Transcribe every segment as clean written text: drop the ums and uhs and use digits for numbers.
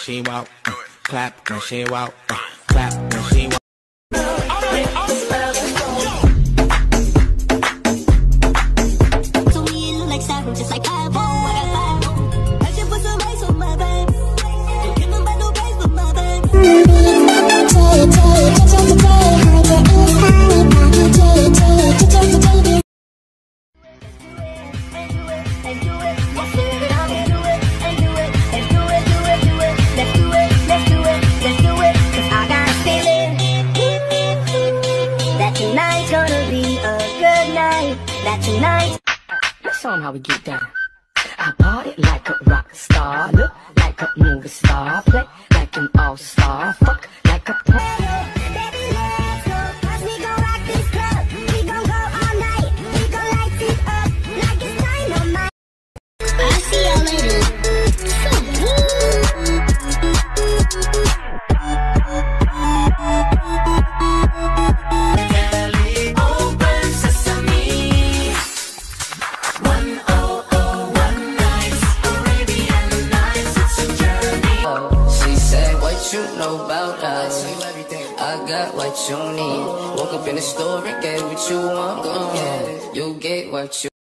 she walk, clap when she walk, clap when she walk. To me it look like Saturn, just like iPhone. What I buy, I should put some ice on my back. Don't give them back no price for my back. Tonight's gonna be a good night. That tonight. Let's show 'em how we get down. I party like a rock star, look like a movie star, play like an all-star, fuck like a pro. Baby, let's go, 'cause we gon' rock this club. We gon' go all night. We gon' light it up like it's dynamite. I'll see y'all later. You know about us. I got what you need. Woke up in the store and get what you want. Yeah, you get what you.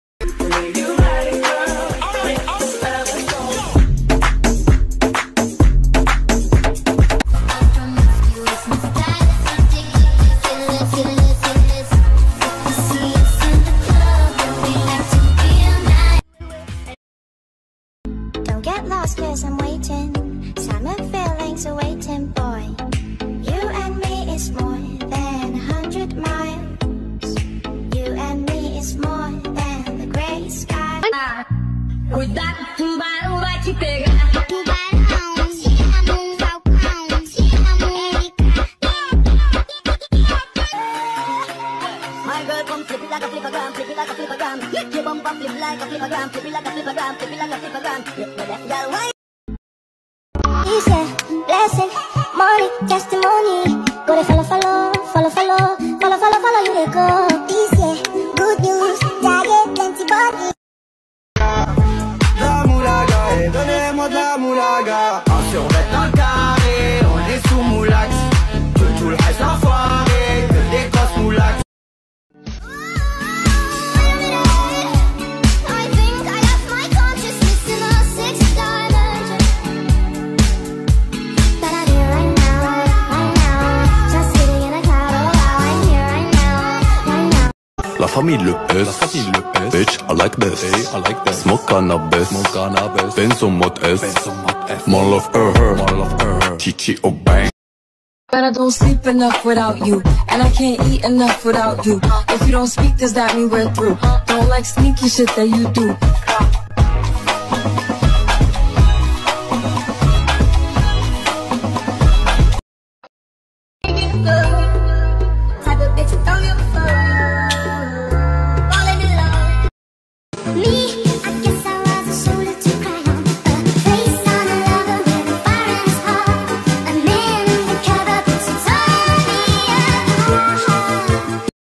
Don't get lost 'cause I'm waiting. Summer feelings are waiting, boy. You and me is more than 100 miles. You and me is more than the gray sky. Cuidado, tubarão vai te pegar. My girl come flip it like a flippergram, flip it like a flippergram. Your bumper flip like a flippergram, flip it like a flippergram, flip it like a flippergram. Your left girl wine. Easy, blessing, money, testimony. Go to follow, follow, follow, follow, follow, follow, follow, you they go. Easy, good news, diet, plenty body. La moulaga, donnez-moi de la moulaga. On survêt dans le carré, on est sous moulax. Tout le reste enfoiré, que des grosses moulax. I think I left my consciousness in a sixth dimension. But I'm here right now, just sitting in a cloud. Oh wow, I'm here right now. La famille le S, bitch, I like this, smoke cannabis, Benz on mode S, more love her, Chichi or bang. But I don't sleep enough without you, and I can't eat enough without you. If you don't speak, does that mean we're through? Don't like sneaky shit that you do.